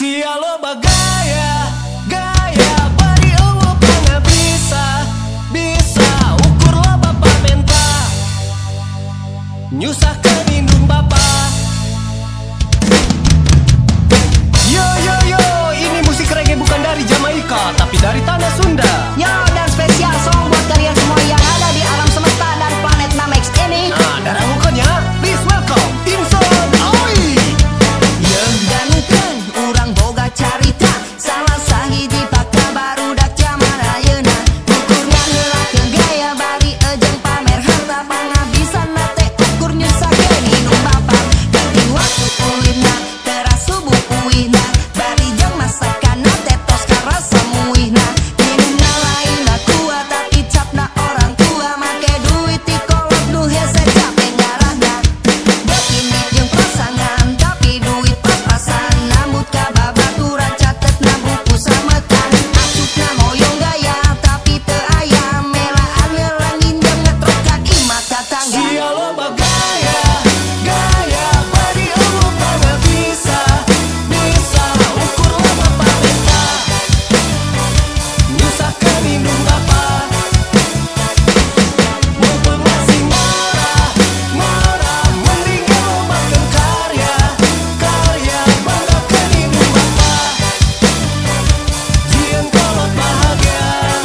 Sia loba gaya, gaya bari eueuh pangga bisa ukur loba pamenta nyusahkeun indung bapa. Yo yo yo, ini musik reggae bukan dari Jamaika tapi dari tanah Sunda. Yo, dan spesial song buat kalian semua yang ada di alam semesta dan planet Namex ini. Nah, dan anggukannya, please welcome Inson Oi. Dangukeun urang boga carita salah sahiji pakta barudak zaman ayeuna. Ukurnya heulakeun gaya bari ejeng pamer harta pangabisan teh ukur nyusakeun indung bapa. Ganti waktu ulina teras subuh uihna bari jeung masakanna teh tos karasa muihna. Minumna lainna kuat tapi capna orang tua make duit di kolot nu hese capek ngarahna. Definit jeung pasangan tapi duit pas-pasan nambut ka babaturan catetna buku sametan. Asupna moyong gaya tapi teu aya melaan ngelangin jeung ngetrok kaki mata tangga. Sia loba gaya, gaya bari eueuh pangga bisa ukur loba pamenta nyusahkeun indung bapa. Mumpung masih murah mending lobakeun karya banggakeun indung bapa. Jieun kolot bahagia.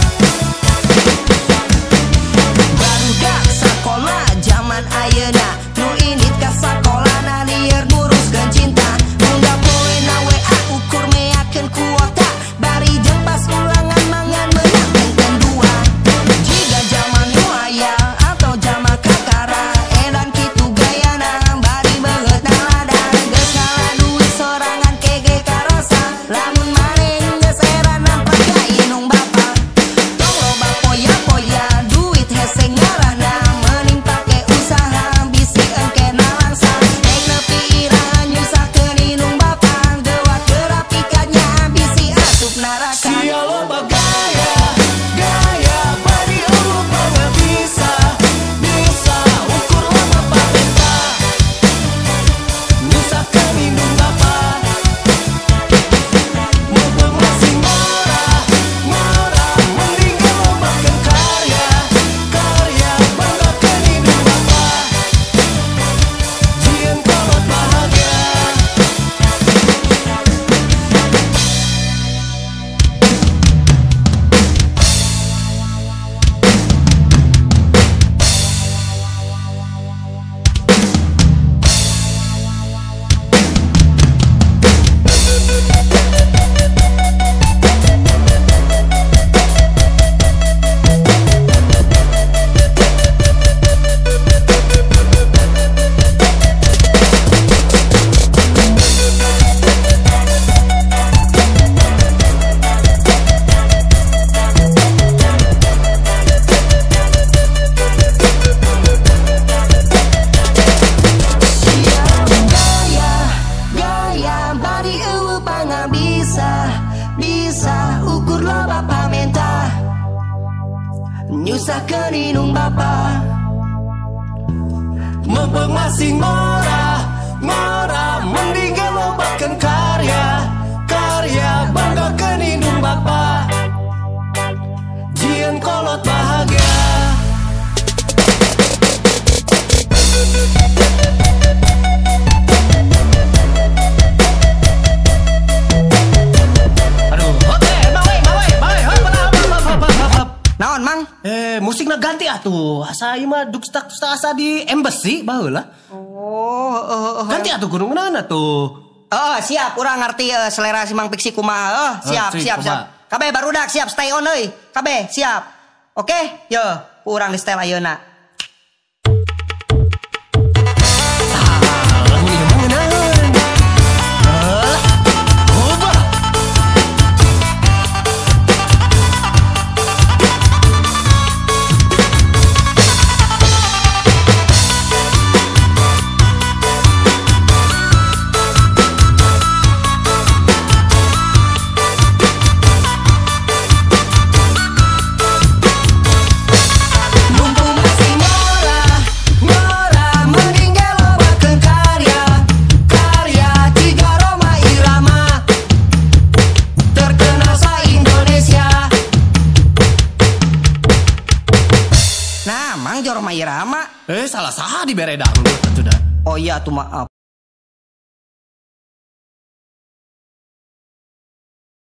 Barudak sakola zaman ayeuna nu indit ka sakolana lieur nguruskeun cinta. Unggal poena WA ukur meakeun kuota bari jeung pas ulangan mangan meunang tengkeun dua. Jiga zaman nu aya atau jama kakara edan kitu gayana bari beungeut naladan. Geus ngala duit sorangan kege karosa lamun maring geus era nampak ka indung bapa. Tong loba poya-poya duit hese ngarahna mending pake usaha bisi engkena langsa. Dek nepi irahan nyusahkeun indung bapa geuwat gerapikannya bisi asup neraka. Sia loba gaya, gaya bari eueuh pangga bisa ukur loba pamenta nyusahkeun indung bapa. Mumpung masih murah mending lobakeun karya banggakeun indung bapa. Jieun kolot bahagia. Gaya bari eueuh pangga bisa ukur loba pamenta nyusahkeun indung bapa. Mumpung masih murah mending lobakeun karya banggakeun indung bapa. Jieun kolot bahagia. Aduh, oke, bawe, hop. Naon mang? Musikna ganti atuh. Asa ieu mah dusta asa di embassy baheula. Oh, Ganti atuh gunung mana tuh? Siap, urang ngarti selera si Mang Piksi kumaha. Siap. kumaha. Kabeh barudak siap stay on euy. Kabeh siap. Oke, yo, urang di style ayeuna. Lagu ieu mah ngeunaheun. Coba. Mumpung masih Nah, mang jor irama. Salah di bere dangdut atuh da. Oh iya tuh maaf.